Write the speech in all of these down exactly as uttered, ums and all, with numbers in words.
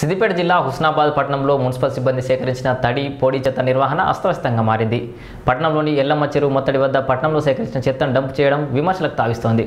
సిద్దిపేట జిల్లా హుస్నాబాద్ పట్టణంలో మున్సిపల్ సిబ్బంది సేకరించిన తడి పొడి చెత్త నిర్వహణ అస్తవ్యస్తంగా మారింది. పట్టణంలోని ఎల్లమ్మ చెరువు మొత్తడి వద్ద పట్టణంలో సేకరించిన చెత్తను డంప్ చేయడం విమర్శలకు తావిస్తోంది.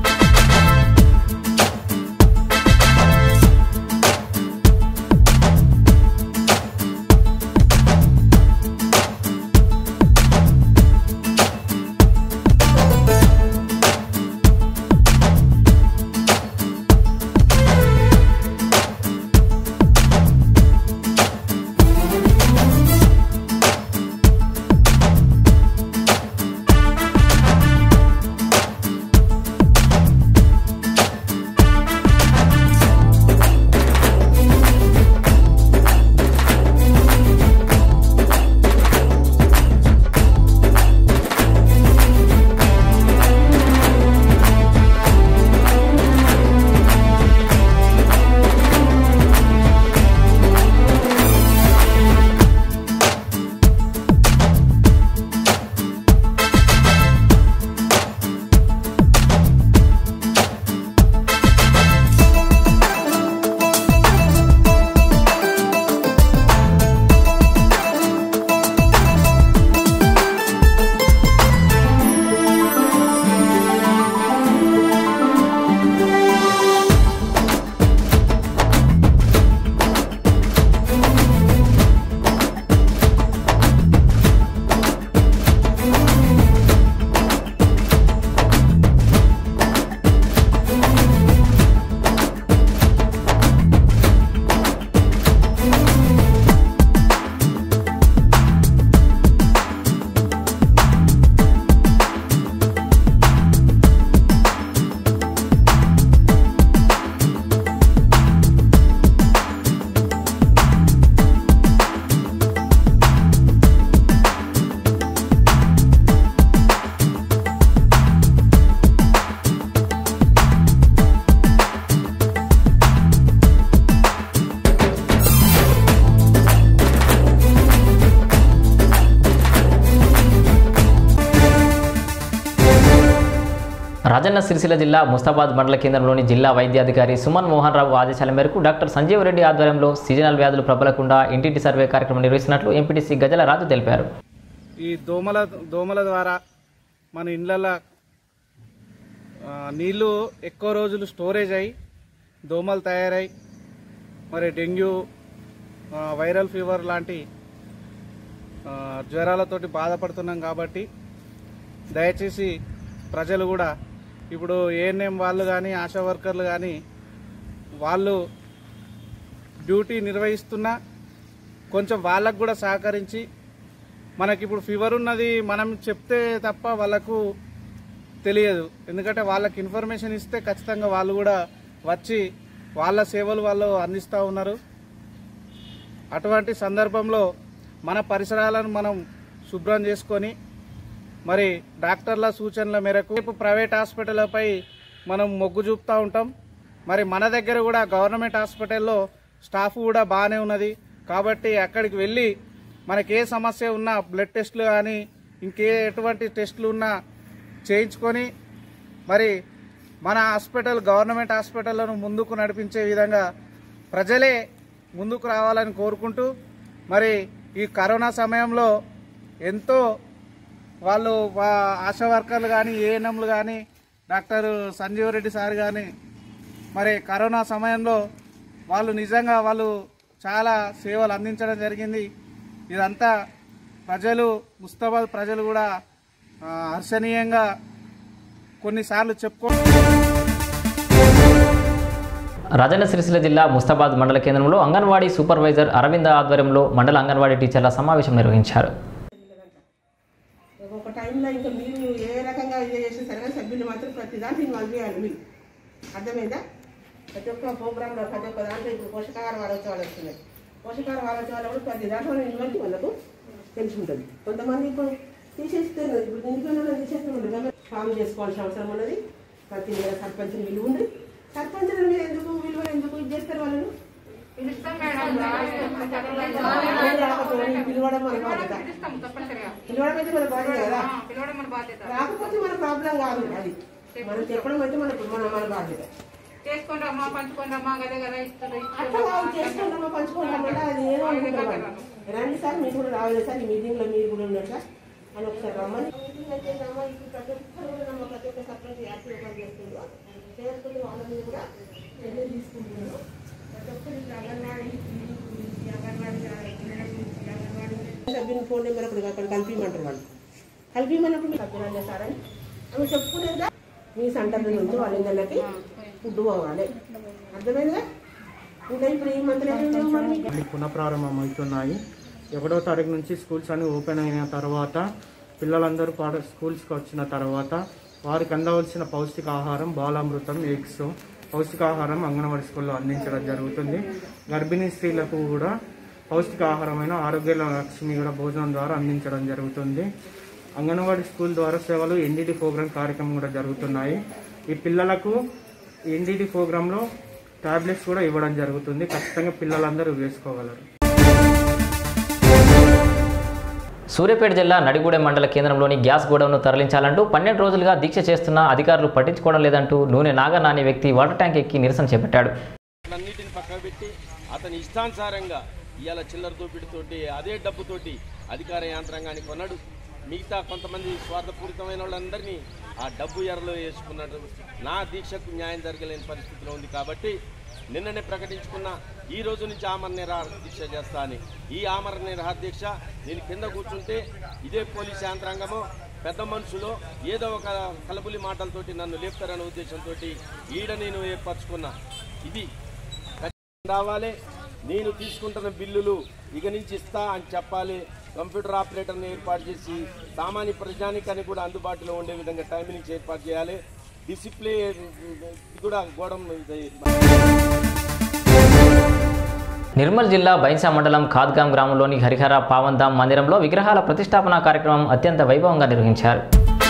రాజన్న సిరిసిల్ల జిల్లా ముస్తాబాద్ మండల కేంద్రంలోని జిల్లా వైద్యాధికారి సుమన్ మోహన్ రావు ఆదేశాల మేరకు డాక్టర్ సంజీవ్ రెడ్డి ఆధ్వర్యంలో సీజనల్ వ్యాధులు ప్రబలకుండా ఇంటింటి సర్వే కార్యక్రమం నిర్వహిస్తున్నట్లు ఎంపీటీసీ గజల రాజు తెలిపారు. ఈ దోమల దోమల ద్వారా మన ఇళ్లలో నీళ్లు ఎక్కువ రోజులు స్టోరేజ్ అయ్యి దోమలు తయారై మరి డెంగ్యూ వైరల్ ఫీవర్ లాంటి జ్వరాలతోటి బాధపడుతున్నాం. కాబట్టి దయచేసి ప్రజలు కూడా ఇప్పుడు ఏఎన్ఎం వాళ్ళు కానీ ఆశా వర్కర్లు కానీ వాళ్ళు డ్యూటీ నిర్వహిస్తున్నా కొంచెం వాళ్ళకు కూడా సహకరించి మనకి ఇప్పుడు ఫీవర్ ఉన్నది మనం చెప్తే తప్ప వాళ్ళకు తెలియదు. ఎందుకంటే వాళ్ళకి ఇన్ఫర్మేషన్ ఇస్తే ఖచ్చితంగా వాళ్ళు కూడా వచ్చి వాళ్ళ సేవలు వాళ్ళు అందిస్తూ ఉన్నారు. అటువంటి సందర్భంలో మన పరిసరాలను మనం శుభ్రం చేసుకొని మరి డాక్టర్ల సూచనల మేరకు ప్రైవేట్ హాస్పిటళ్లపై మనం మొగ్గు చూపుతూ ఉంటాం. మరి మన దగ్గర కూడా గవర్నమెంట్ హాస్పిటల్లో స్టాఫ్ కూడా బాగానే ఉన్నది. కాబట్టి అక్కడికి వెళ్ళి మనకి ఏ సమస్య ఉన్నా బ్లడ్ టెస్టులు కానీ ఇంకే ఎటువంటి టెస్టులు ఉన్నా చేయించుకొని మరి మన హాస్పిటల్ గవర్నమెంట్ హాస్పిటళ్లను ముందుకు నడిపించే విధంగా ప్రజలే ముందుకు రావాలని కోరుకుంటూ మరి ఈ కరోనా సమయంలో ఎంతో వాళ్ళు ఆశా వర్కర్లు కానీ ఏఎన్ఎంలు కానీ డాక్టర్ సంజీవ్ రెడ్డి సార్ కానీ మరి కరోనా సమయంలో వాళ్ళు నిజంగా వాళ్ళు చాలా సేవలు అందించడం జరిగింది. ఇదంతా ప్రజలు ముస్తాబాద్ ప్రజలు కూడా హర్షణీయంగా కొన్నిసార్లు చెప్పుకో. రాజన్న సిరిసిల్ల జిల్లా ముస్తాబాద్ మండల కేంద్రంలో అంగన్వాడీ సూపర్వైజర్ అరవింద ఆధ్వర్యంలో మండల అంగన్వాడీ టీచర్ల సమావేశం నిర్వహించారు. ఒక టైంలో ఇంకా మీరు ఏ రకంగా ఇది చేసినా సరే సభ్యులు మాత్రం ప్రతి దాంట్లో ఇన్వాల్వ్ చేయాలి. మీరు అర్థమైందా? ప్రతి ఒక్క ప్రోగ్రాంలో ప్రతి ఒక్క దాంట్లో ఇప్పుడు పోషకాహార వారోత్సవాలు వస్తున్నాయి. పోషకాహార వారోత్సవాలు కూడా ప్రతి దాంట్లో ఇన్వాల్వ్ వాళ్ళకు తెలుసుకుంటుంది. కొంతమంది ఇప్పుడు తీసేస్తున్నారు. ఇప్పుడు ఇంట్లో తీసేస్తున్నారు. ఫామ్ చేసుకోవాల్సిన అవసరం ఉన్నది. ప్రతి నెల సర్పంచ్ని విలువ ఉంది. సర్పంచుల మీద ఎందుకు విలువ ఎందుకు ఇది చేస్తారు వాళ్ళను? పిలవడం మన బాధ్యత. పిలవడం అయితే మన బాధ్యత కదా. రాకపోతే మన ప్రాబ్లం కాదు. అది మనం చెప్పడం అయితే మన మన మన బాధ్యత. చేసుకుంటామా పంచుకుంటామా కదా కదా చేసుకుంటామా పంచుకుంటామంటే అది ఏదో అనుకుంటాం. రండి సార్ మీరు కూడా రావాలి సార్, ఈ మీటింగ్లో మీరు కూడా ఉన్నారు సార్ అని ఒకసారి రమ్మని. మీటింగ్ వచ్చేసామా ఇప్పుడు ప్రతి ఒక్కరు కూడా ప్రతి ఒక్క సర్పంచ్ యాక్టివ్ పని చేస్తున్నారు, చేసుకుని వాళ్ళ మీద కూడా చర్యలు తీసుకుంటున్నారు. ప్రతి ఒక్కరు అంగన్వాడీ అంగన్వాడీ సభ్యుని ఫోన్ నెంబర్ అప్పుడు అక్కడ కలిపిమంటారు, వాళ్ళు కలిపిమన్నప్పుడు సభ్యులు చేస్తారని ఆమె చెప్పుకునేదా మీ సెంటర్ నుంచి వాళ్ళ ఇళ్ళకి ఫుడ్ పోవాలి. అర్థమైందా? ఇంకా ఇప్పుడు ఈ మంత్రి పునఃప్రారంభం అవుతున్నాయి. ఒకటో తారీఖు నుంచి స్కూల్స్ అన్ని ఓపెన్ అయిన తర్వాత పిల్లలందరూ పాఠ స్కూల్స్కి వచ్చిన తర్వాత వారికి అందవలసిన పౌష్టికాహారం, బాలామృతం, ఎగ్స్, పౌష్టికాహారం అంగన్వాడీ స్కూల్లో అందించడం జరుగుతుంది. గర్భిణీ స్త్రీలకు కూడా పౌష్టికాహారమైన ఆరోగ్య లక్ష్మి కూడా భోజనం ద్వారా అందించడం జరుగుతుంది. అంగన్వాడీ స్కూల్ ద్వారా సేవలు ఎన్డీటీ ప్రోగ్రాం కార్యక్రమం కూడా జరుగుతున్నాయి. ఈ పిల్లలకు ఎన్డీటీ ప్రోగ్రాంలో టాబ్లెట్స్ కూడా ఇవ్వడం జరుగుతుంది. ఖచ్చితంగా పిల్లలందరూ వేసుకోగలరు. సూర్యాపేట జిల్లా నడిగూడెం మండల కేంద్రంలోని గ్యాస్ గోడౌన్ను తరలించాలంటూ పన్నెండు రోజులుగా దీక్ష చేస్తున్న అధికారులు పట్టించుకోవడం లేదంటూ నూనె నాగన్ అనే వ్యక్తి వాటర్ ట్యాంక్ ఎక్కి నిరసన చేపట్టాడు. అన్నిటిని పక్కన పెట్టి అతని ఇష్టానుసారంగా ఇవాళ చిల్లర దోపిడితోటి అదే డబ్బుతోటి అధికార యంత్రాంగాన్ని కొన్నాడు. మిగతా కొంతమంది స్వార్థపూరితమైన వాళ్ళందరినీ ఆ డబ్బు ఎరలో వేసుకున్నాడు. నా దీక్షకు న్యాయం జరగలేని పరిస్థితిలో ఉంది కాబట్టి నిన్ననే ప్రకటించుకున్న ఈ రోజు నుంచి ఆమరణ నిరాహార దీక్ష చేస్తా అని. ఈ ఆమరణ నిరాహార దీక్ష నేను కింద కూర్చుంటే ఇదే పోలీస్ యంత్రాంగమో పెద్ద మనుషులో ఏదో ఒక కలబులి మాటలతోటి నన్ను లేపుతారనే ఉద్దేశంతో ఈడ నేను ఏర్పరచుకున్నా. ఇది రావాలి. నేను తీసుకుంటున్న బిల్లులు ఇక నుంచి ఇస్తా అని చెప్పాలి. కంప్యూటర్ ఆపరేటర్ని ఏర్పాటు చేసి సామాన్య ప్రజానికానికి కూడా అందుబాటులో ఉండే విధంగా టైమింగ్స్ ఏర్పాటు చేయాలి. డిసిప్లే కూడా గోడం. నిర్మల్ జిల్లా బైన్సా మండలం ఖాద్గాం గ్రామంలోని హరిహర పావన్ధామ్ మందిరంలో విగ్రహాల ప్రతిష్టాపన కార్యక్రమం అత్యంత వైభవంగా నిర్వహించారు.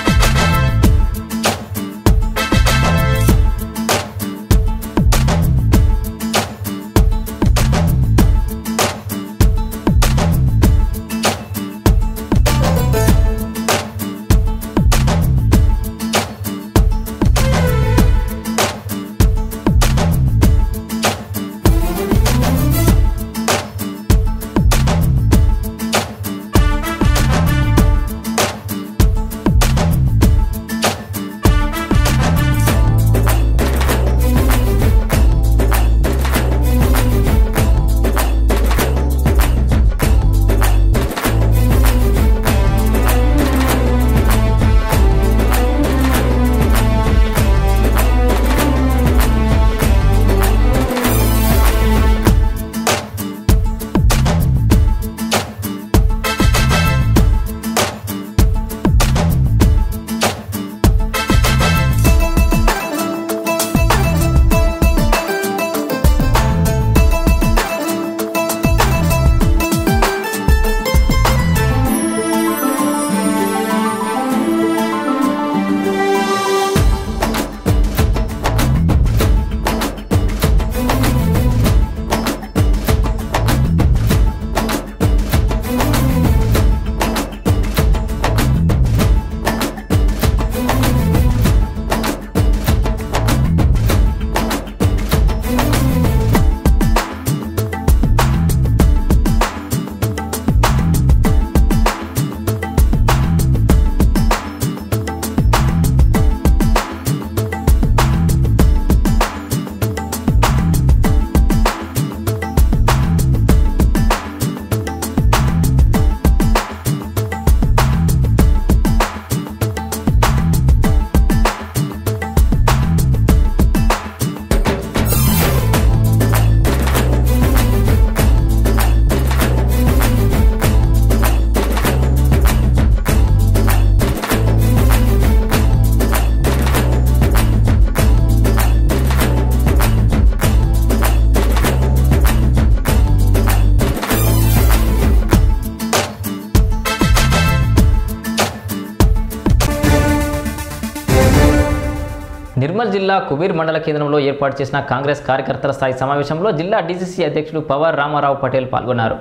నిర్మల్ జిల్లా కుబీర్ మండల కేంద్రంలో ఏర్పాటు చేసిన కాంగ్రెస్ కార్యకర్తల స్థాయి సమావేశంలో జిల్లా డీసీసీ అధ్యక్షుడు పవర్ రామారావు పటేల్ పాల్గొన్నారు.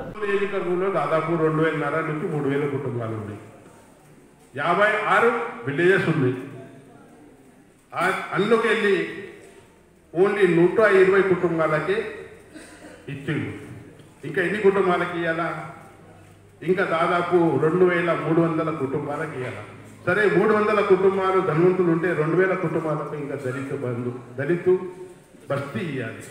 దాదాపు రెండు వేలన్నర నుంచి మూడు వేల కుటుంబాలు ఉన్నాయి. యాభై ఆరు విలేజెస్ ఉన్నాయి. అందులోకి వెళ్ళి ఓన్లీ నూట ఇరవై కుటుంబాలకే ఇచ్చిండు. ఇంకా ఎన్ని కుటుంబాలకి ఇవ్వాలా? ఇంకా దాదాపు రెండు వేల మూడు వందల కుటుంబాలకు ఇవ్వాలి. సరే, మూడు వందల కుటుంబాలు ధనవంతులు ఉంటే రెండు వేల కుటుంబాలకు ఇంకా దళిత బంధు దళిత బస్తీ ఇవ్వాలి,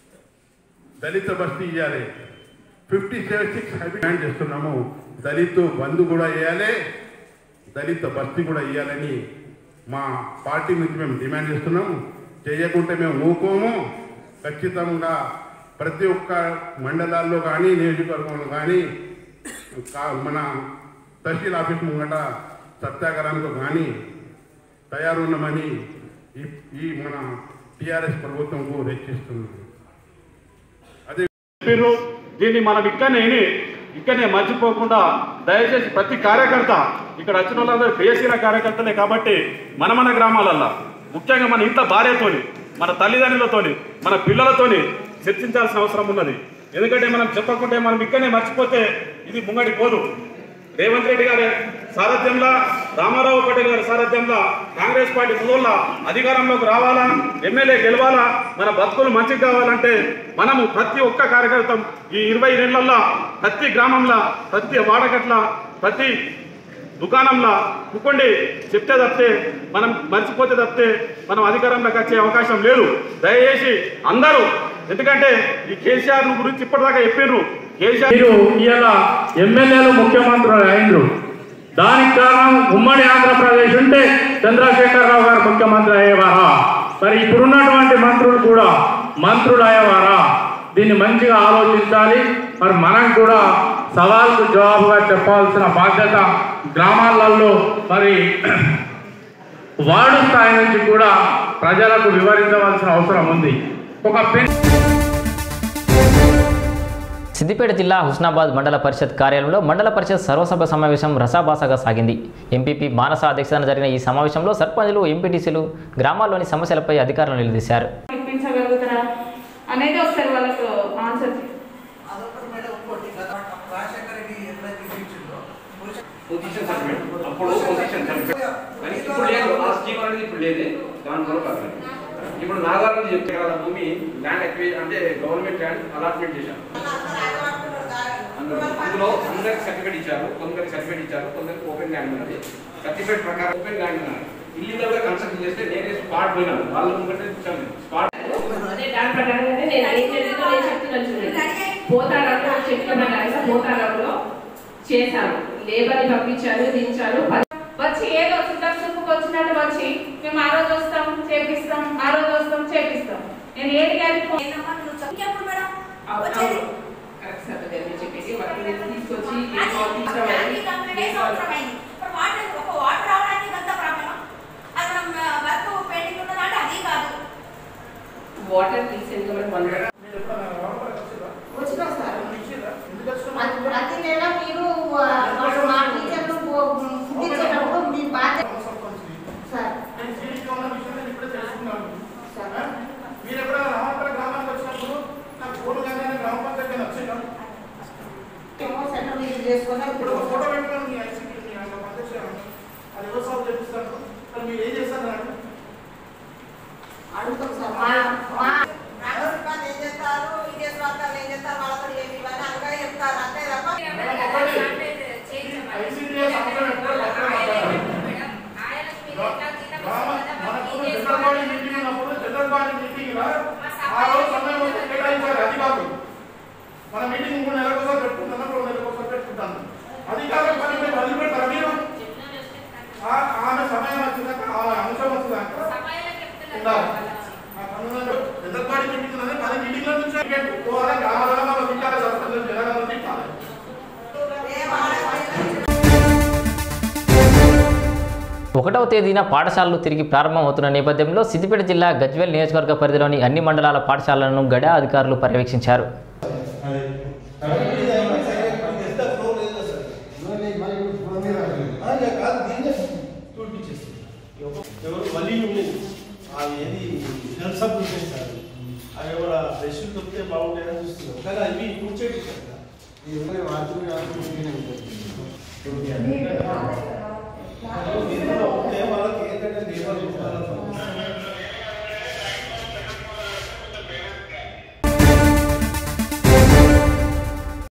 దళిత బస్తీ ఇవ్వాలి. ఫిఫ్టీ సెవెన్ సిక్స్ డిమాండ్ చేస్తున్నాము. దళిత బంధు కూడా ఇవ్వాలి, దళిత బస్తీ కూడా ఇవ్వాలని మా పార్టీ నుంచి మేము డిమాండ్ చేస్తున్నాము. చేయకుంటే మేము ఊకోము. ఖచ్చితంగా ప్రతి ఒక్క మండలాల్లో కానీ నియోజకవర్గంలో కానీ మన తహసీల్ ఆఫీస్ ముంగట సత్యాగ్రహానికి కానీ తయారున్నామని ఈ మన టీఆర్ఎస్ ప్రభుత్వంకు హెచ్చరిస్తున్నాం. అదే దీన్ని మనం ఇక్కడనే ఇక్కడనే మర్చిపోకుండా దయచేసి ప్రతి కార్యకర్త ఇక్కడ వచ్చిన వాళ్ళందరూ బీఎస్సీల కార్యకర్తలే కాబట్టి మన మన గ్రామాలల్లో ముఖ్యంగా మన ఇంట్లో భార్యతోని, మన తల్లిదండ్రులతోని, మన పిల్లలతోని చర్చించాల్సిన అవసరం ఉన్నది. ఎందుకంటే మనం చెప్పకుంటే మనం ఇక్కడనే మర్చిపోతే ఇది ముంగడి పోదు. రేవంత్ రెడ్డి గారి సారథ్యంలో, రామారావు పటేల్ గారి సారథ్యంలో కాంగ్రెస్ పార్టీ ముందుల అధికారంలోకి రావాలా, ఎమ్మెల్యే గెలవాలా, మన బతుకులు మంచిగా కావాలంటే మనము ప్రతి ఒక్క కార్యకర్త ఈ ఇరవై నెలల్లో ప్రతి గ్రామంలో, ప్రతి వాడకట్ల, ప్రతి దుకాణంలో కుక్కండి చెప్తే తప్పితే, మనం మర్చిపోతే తప్పితే మనం అధికారంలోకి వచ్చే అవకాశం లేదు. దయచేసి అందరూ, ఎందుకంటే ఈ కేసీఆర్ గురించి ఇప్పటిదాకా చెప్పిర్రు. కేసీఆర్ ఇలా ఎమ్మెల్యేలు ముఖ్యమంత్రులు అయినరు. దానికి కారణం ఉమ్మడి ఆంధ్రప్రదేశ్ ఉంటే చంద్రశేఖరరావు గారు ముఖ్యమంత్రి అయ్యేవారా? మరి ఇప్పుడున్నటువంటి మంత్రులు కూడా మంత్రులు అయ్యేవారా? దీన్ని మంచిగా ఆలోచించాలి. మరి మనం కూడా సవాల్కు జవాబుగా చెప్పాల్సిన బాధ్యత గ్రామాలలో, మరి వార్డు స్థాయి నుంచి కూడా ప్రజలకు వివరించవలసిన అవసరం ఉంది. ఒక సిద్దిపేట జిల్లా హుస్నాబాద్ మండల పరిషత్ కార్యాలయంలో మండల పరిషత్ సర్వసభ సమావేశం రసాభాసగా సాగింది. ఎంపీపీ మానస అధ్యక్షతన జరిగిన ఈ సమావేశంలో సర్పంచులు, ఎంపీటీసీలు గ్రామాల్లోని సమస్యలపై అధికారులను నిలదీశారు. అనేది ఒకసారి వాళ్ళకు ఆన్సర్ ఇప్పుడు నాగార్జున చెప్తే కదా భూమి ల్యాండ్ ఎక్వైజ్ అంటే గవర్నమెంట్ ల్యాండ్ అలాట్మెంట్ చేశారు. అందులో అందరికి సర్టిఫికేట్ ఇచ్చారు, కొందరికి సర్టిఫికేట్ ఇచ్చారు, కొందరికి ఓపెన్ ల్యాండ్ ఉన్నది. సర్టిఫికేట్ ప్రకారం ఓపెన్ ల్యాండ్ ఉన్నది. ఇల్లీగల్ గా కన్స్ట్రక్షన్ చేస్తే నేనే స్పాట్ పోయినాను. వాళ్ళ ముందు స్పాట్ దాని ప్రకారంగానే పోతారంలో చెట్ల ప్రకారంగా పోతారంలో చేశాను. లేబర్ని పంపించారు, దించారు. వచ్చి ఏదో చుట్టం చుట్టుకు వచ్చినట్టు వచ్చి మేము ఆ రోజు వస్తాం చేపిస్తాం, ఆ రోజు వస్తాం చేపిస్తాం. నేను ఏది కానీ తీసుకొచ్చి వాటర్ రీసెంట్ ప్రతి నెల మీరు మా టీచర్లు ఇచ్చేటప్పుడు మీ బాధ్యత సార్. మీరు ఎప్పుడైనా రామపల్లి గ్రామానికి వచ్చినప్పుడు నాకు ఫోటో కానీ గ్రామ పంచాయతీ వచ్చిందా? సెంటర్ విజిట్ చేసుకున్నా ఇప్పుడు ఫోటో పెట్టుకోండి. మీ ఐసీపీ అది ఎవరు సాల్వ్ చేపిస్తాను. మరి మీరు ఏం చేస్తారు నాకు అడుగుతాం సార్. ఏం చేస్తారు, ఇదే స్వార్థాలు ఏం చేస్తారు, వాళ్ళతో ఏమి ఇవన్నీ అనగా చెప్తారు అంతే తప్ప మన మీటింగ్ మూడు నెలల కోసం పెట్టుకుంటాను, రెండు నెలల కోసం పెట్టుకుంటాను. అధికారుల పని మీరు వదిలిపెడతారు. మీరు ఆమె సమయం వచ్చినాక ఆమె అంశం వచ్చినాక ఉండాలి. పెద్దపాటి మీటింగ్ ఉన్నది. పది మీటింగ్ల నుంచి పోవాలి. గ్రామాలలో మనం తిట్టాలి, సర్పంచులు జనాలను తిట్టాలి. ఒకటవ తేదీన పాఠశాలలు తిరిగి ప్రారంభమవుతున్న నేపథ్యంలో సిద్దిపేట జిల్లా గజ్వేల్ నియోజకవర్గ పరిధిలోని అన్ని మండలాల పాఠశాలలను గడా అధికారులు పర్యవేక్షించారు. వాళ్ళకి ఏంటంటే